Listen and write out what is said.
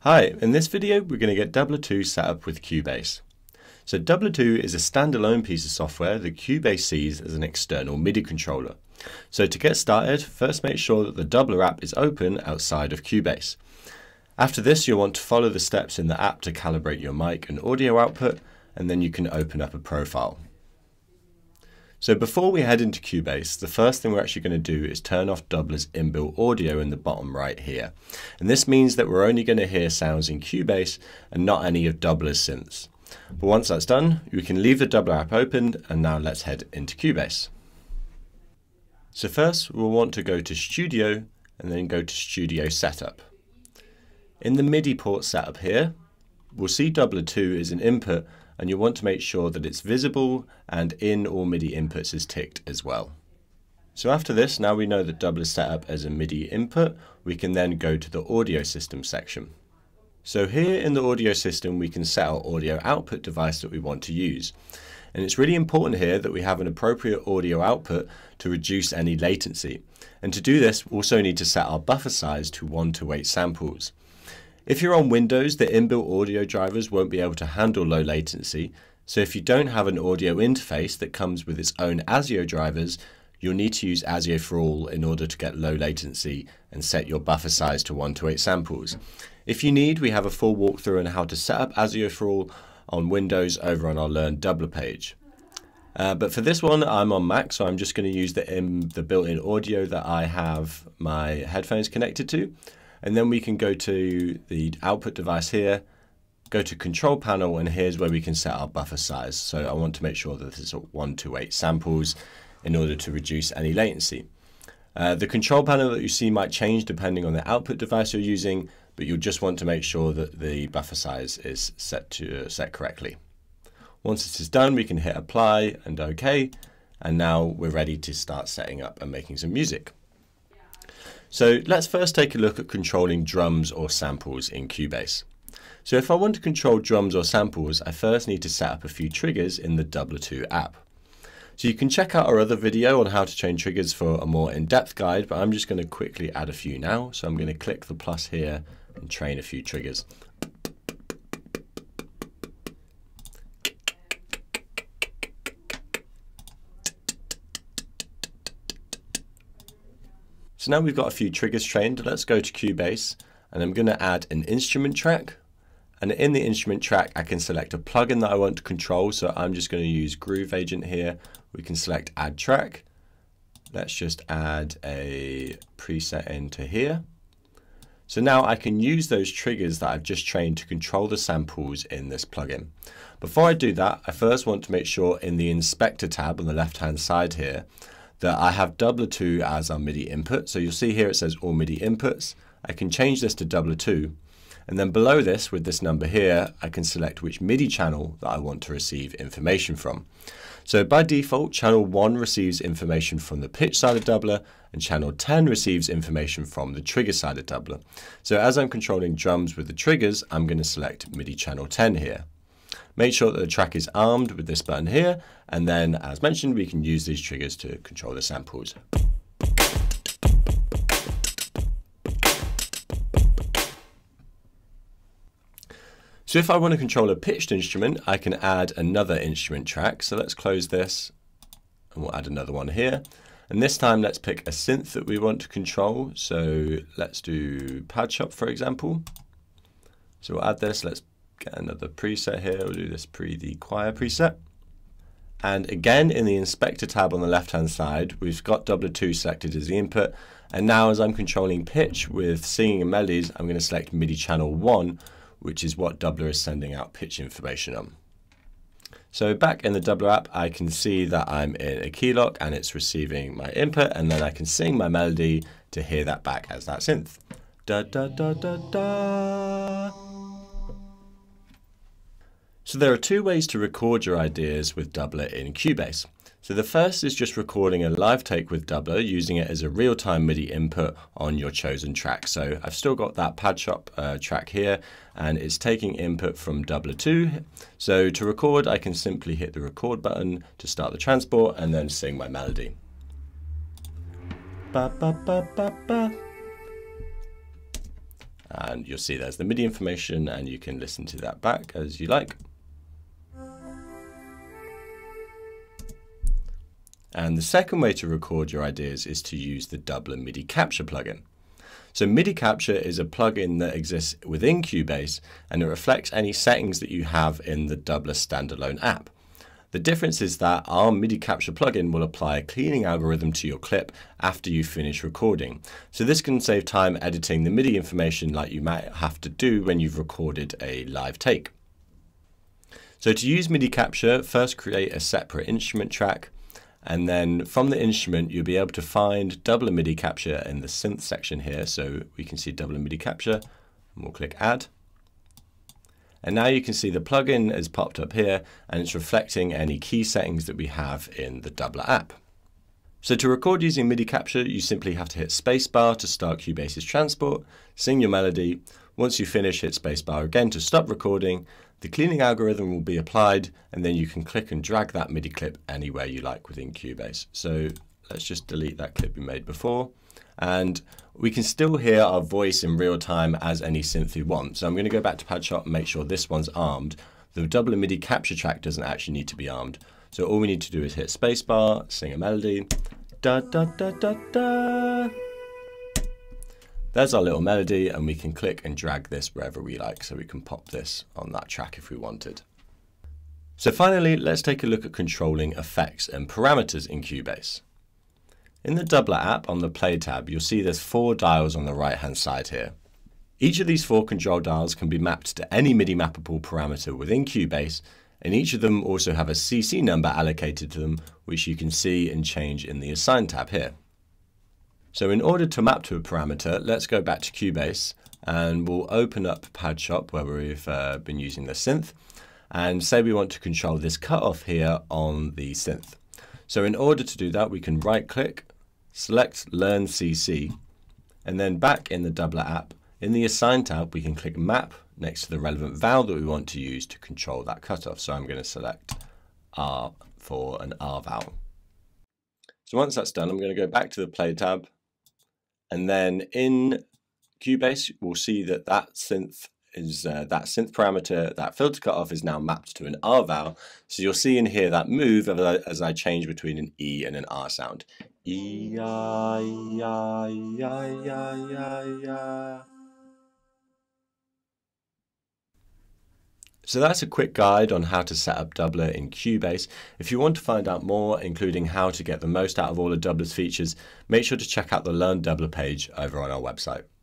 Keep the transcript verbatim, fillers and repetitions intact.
Hi, in this video we're going to get Dubler two set up with Cubase. So Dubler two is a standalone piece of software that Cubase sees as an external MIDI controller. So to get started, first make sure that the Dubler app is open outside of Cubase. After this, you'll want to follow the steps in the app to calibrate your mic and audio output, and then you can open up a profile. So before we head into Cubase, the first thing we're actually going to do is turn off Dubler's inbuilt audio in the bottom right here. And this means that we're only going to hear sounds in Cubase and not any of Dubler's synths. But once that's done, we can leave the Dubler app open, and now let's head into Cubase. So first we'll want to go to Studio and then go to Studio Setup. In the MIDI port setup here, we'll see Dubler two is an input, and you want to make sure that it's visible and in all MIDI inputs is ticked as well. So after this, now we know that Dubler is set up as a MIDI input, we can then go to the audio system section. So here in the audio system we can set our audio output device that we want to use. And it's really important here that we have an appropriate audio output to reduce any latency. And to do this, we also need to set our buffer size to one to eight samples. If you're on Windows, the inbuilt audio drivers won't be able to handle low latency, so if you don't have an audio interface that comes with its own ASIO drivers, you'll need to use ASIO for all in order to get low latency and set your buffer size to one to eight samples. If you need, we have a full walkthrough on how to set up ASIO for all on Windows over on our Learn Dubler page. Uh, but for this one, I'm on Mac, so I'm just going to use the, um, the built-in audio that I have my headphones connected to. And then we can go to the output device here, go to Control Panel, and here's where we can set our buffer size. So I want to make sure that this is at one to eight samples in order to reduce any latency. Uh, the Control Panel that you see might change depending on the output device you're using, but you'll just want to make sure that the buffer size is set to uh, set correctly. Once this is done, we can hit Apply and OK, and now we're ready to start setting up and making some music. So let's first take a look at controlling drums or samples in Cubase. So if I want to control drums or samples, I first need to set up a few triggers in the Dubler two app. So you can check out our other video on how to change triggers for a more in-depth guide, but I'm just going to quickly add a few now. So I'm going to click the plus here and train a few triggers. So now we've got a few triggers trained, let's go to Cubase, and I'm going to add an instrument track. And in the instrument track, I can select a plugin that I want to control. So I'm just going to use Groove Agent here. We can select Add Track. Let's just add a preset into here. So now I can use those triggers that I've just trained to control the samples in this plugin. Before I do that, I first want to make sure in the Inspector tab on the left-hand side here, that I have Dubler two as our MIDI input. So you'll see here it says all MIDI inputs. I can change this to Dubler two. And then below this, with this number here, I can select which MIDI channel that I want to receive information from. So by default, channel one receives information from the pitch side of Dubler, and channel ten receives information from the trigger side of Dubler. So as I'm controlling drums with the triggers, I'm going to select MIDI channel ten here. Make sure that the track is armed with this button here, and then, as mentioned, we can use these triggers to control the samples. So if I want to control a pitched instrument, I can add another instrument track. So let's close this, and we'll add another one here. And this time, let's pick a synth that we want to control. So let's do Pad Shop, for example. So we'll add this. Let's get another preset here. We'll do this pre the choir preset. And again, in the Inspector tab on the left-hand side, we've got Dubler two selected as the input. And now as I'm controlling pitch with singing and melodies, I'm going to select MIDI channel one, which is what Dubler is sending out pitch information on. So back in the Dubler app, I can see that I'm in a key lock and it's receiving my input, and then I can sing my melody to hear that back as that synth. Da da da da da. So there are two ways to record your ideas with Dubler in Cubase. So the first is just recording a live take with Dubler, using it as a real-time MIDI input on your chosen track. So I've still got that Pad Shop uh, track here, and it's taking input from Dubler two. So to record, I can simply hit the record button to start the transport and then sing my melody. Ba, ba, ba, ba, ba. And you'll see there's the MIDI information, and you can listen to that back as you like. And the second way to record your ideas is to use the Dubler MIDI Capture plugin. So MIDI Capture is a plugin that exists within Cubase, and it reflects any settings that you have in the Dubler standalone app. The difference is that our MIDI Capture plugin will apply a cleaning algorithm to your clip after you finish recording. So this can save time editing the MIDI information like you might have to do when you've recorded a live take. So to use MIDI Capture, first create a separate instrument track, and then from the instrument you'll be able to find Dubler MIDI Capture in the synth section here. So we can see Dubler MIDI Capture, and we'll click Add. And now you can see the plugin has popped up here, and it's reflecting any key settings that we have in the Dubler app. So to record using MIDI Capture, you simply have to hit spacebar to start Cubase's transport, sing your melody. Once you finish, hit spacebar again to stop recording. The cleaning algorithm will be applied, and then you can click and drag that MIDI clip anywhere you like within Cubase. So let's just delete that clip we made before. And we can still hear our voice in real time as any synth we want. So I'm going to go back to PadShot and make sure this one's armed. The Dubler MIDI Capture track doesn't actually need to be armed. So all we need to do is hit spacebar, sing a melody. Da da da da da. There's our little melody, and we can click and drag this wherever we like, so we can pop this on that track if we wanted. So finally, let's take a look at controlling effects and parameters in Cubase. In the Dubler app on the Play tab, you'll see there's four dials on the right hand side here. Each of these four control dials can be mapped to any MIDI mappable parameter within Cubase, and each of them also have a C C number allocated to them, which you can see and change in the Assign tab here. So in order to map to a parameter, let's go back to Cubase, and we'll open up PadShot where we've uh, been using the synth, and say we want to control this cutoff here on the synth. So in order to do that, we can right click, select Learn C C, and then back in the Dubler app, in the Assign tab, we can click Map next to the relevant vowel that we want to use to control that cutoff. So I'm going to select R for an R vowel. So once that's done, I'm going to go back to the Play tab, and then in Cubase, we'll see that that synth is uh, that synth parameter, that filter cutoff is now mapped to an R vowel. So you'll see in here that move as I, as I change between an E and an R sound. E, I, E, I, E, I, E, I, E, I, E, I. So that's a quick guide on how to set up Dubler in Cubase. If you want to find out more, including how to get the most out of all of Dubler's features, make sure to check out the Learn Dubler page over on our website.